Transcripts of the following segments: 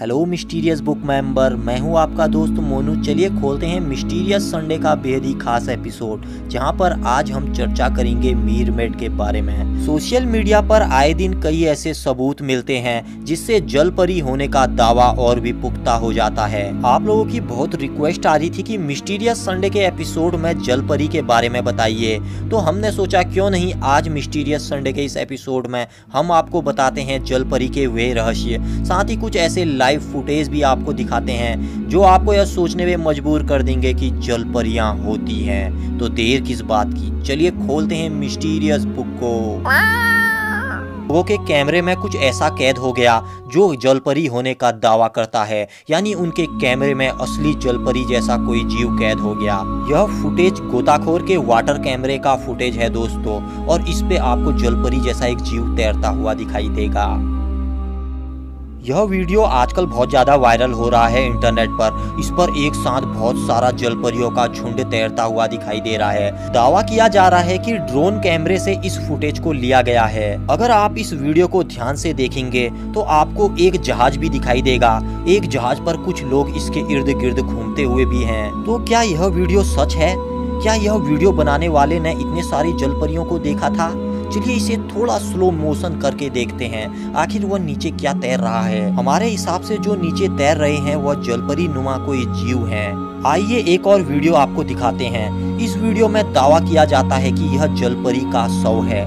Hello mysterious book member, मैं हूं आपका दोस्त मोनू। चलिए खोलते हैं मिस्टीरियस संडे का बेहद ही खास एपिसोड, जहां पर आज हम चर्चा करेंगे मीरमेड के बारे में। सोशल मीडिया पर आए दिन कई ऐसे सबूत मिलते हैं जिससे जल परी होने का दावा और भी पुख्ता हो जाता है। आप लोगों की बहुत रिक्वेस्ट आ रही थी कि मिस्टीरियस संडे के एपिसोड में जल परी के बारे में बताइए, तो हमने सोचा क्यों नहीं आज मिस्टीरियस संडे के इस एपिसोड में हम आपको बताते हैं जल परी के वे रहस्य, साथ ही कुछ ऐसे लाइव फुटेज भी आपको दिखाते हैं जो आपको यह सोचने में मजबूर कर देंगे कि जल परियां होती हैं। तो देर किस बात की, चलिए खोलते हैं मिस्टीरियस बुक को। लोगों के कैमरे में कुछ ऐसा कैद हो गया जो जलपरी होने का दावा करता है, यानी उनके कैमरे में असली जलपरी जैसा कोई जीव कैद हो गया। यह फुटेज गोताखोर के वाटर कैमरे का फुटेज है दोस्तों, और इस पे आपको जलपरी जैसा एक जीव तैरता हुआ दिखाई देगा। यह वीडियो आजकल बहुत ज्यादा वायरल हो रहा है इंटरनेट पर। इस पर एक साथ बहुत सारा जलपरियों का झुंड तैरता हुआ दिखाई दे रहा है। दावा किया जा रहा है कि ड्रोन कैमरे से इस फुटेज को लिया गया है। अगर आप इस वीडियो को ध्यान से देखेंगे तो आपको एक जहाज भी दिखाई देगा। एक जहाज पर कुछ लोग इसके इर्द गिर्द घूमते हुए भी हैं। तो क्या यह वीडियो सच है? क्या यह वीडियो बनाने वाले ने इतने सारी जलपरियों को देखा था? चलिए इसे थोड़ा स्लो मोशन करके देखते हैं, आखिर वह नीचे क्या तैर रहा है। हमारे हिसाब से जो नीचे तैर रहे हैं वह जलपरी नुमा कोई जीव हैं। आइए एक और वीडियो आपको दिखाते हैं। इस वीडियो में दावा किया जाता है कि यह जलपरी का शव है।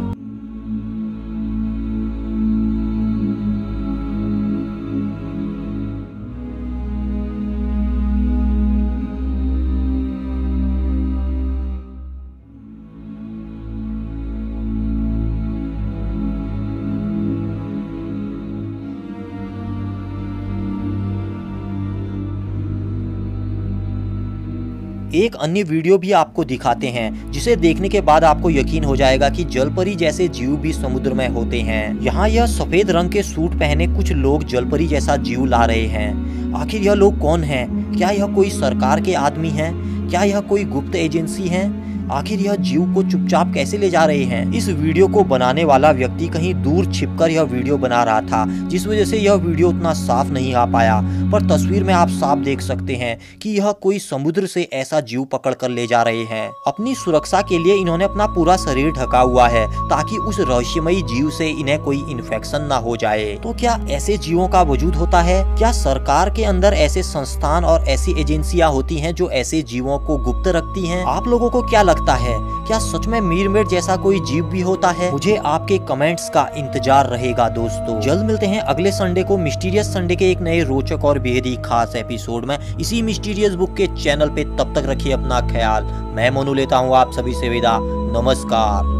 एक अन्य वीडियो भी आपको दिखाते हैं जिसे देखने के बाद आपको यकीन हो जाएगा कि जलपरी जैसे जीव भी समुद्र में होते हैं। यहाँ यह सफेद रंग के सूट पहने कुछ लोग जलपरी जैसा जीव ला रहे हैं। आखिर यह लोग कौन हैं? क्या यह कोई सरकार के आदमी हैं? क्या यह कोई गुप्त एजेंसी है? आखिर यह जीव को चुपचाप कैसे ले जा रहे हैं? इस वीडियो को बनाने वाला व्यक्ति कहीं दूर छिपकर यह वीडियो बना रहा था, जिस वजह से यह वीडियो उतना साफ नहीं आ पाया। पर तस्वीर में आप साफ देख सकते हैं कि यह कोई समुद्र से ऐसा जीव पकड़ कर ले जा रहे हैं। अपनी सुरक्षा के लिए इन्होंने अपना पूरा शरीर ढका हुआ है ताकि उस रहस्यमयी जीव से इन्हें कोई इन्फेक्शन ना हो जाए। तो क्या ऐसे जीवों का वजूद होता है? क्या सरकार के अंदर ऐसे संस्थान और ऐसी एजेंसियां होती हैं जो ऐसे जीवों को गुप्त रखती हैं? आप लोगों को क्या लगता है, क्या सच में मीरमेड जैसा कोई जीव भी होता है? मुझे आपके कमेंट्स का इंतजार रहेगा दोस्तों। जल्द मिलते हैं अगले संडे को मिस्टीरियस संडे के एक नए रोचक और बेहद ही खास एपिसोड में इसी मिस्टीरियस बुक के चैनल पे। तब तक रखिए अपना ख्याल। मैं मोनू लेता हूँ आप सभी से विदा। नमस्कार।